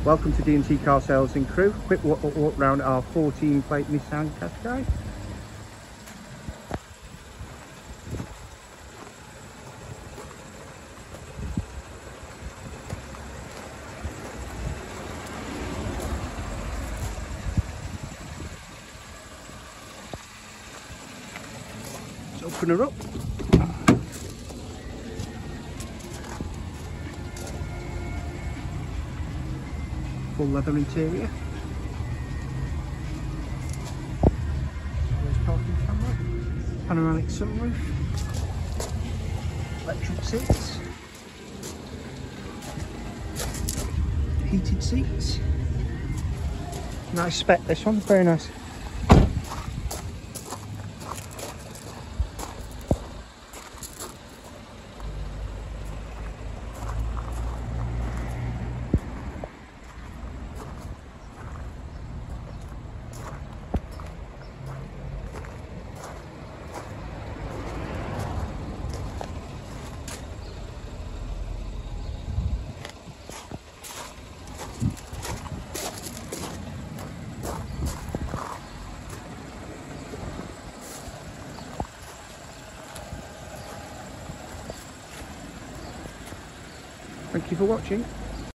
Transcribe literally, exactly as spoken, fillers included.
Welcome to D and T Car Sales and Crew. Quick walk, walk around our fourteen plate Nissan Qashqai. Let's open her up. Full leather interior. There's parking camera, panoramic sunroof, electric seats, heated seats. Nice spec this one, very nice. Thank you for watching.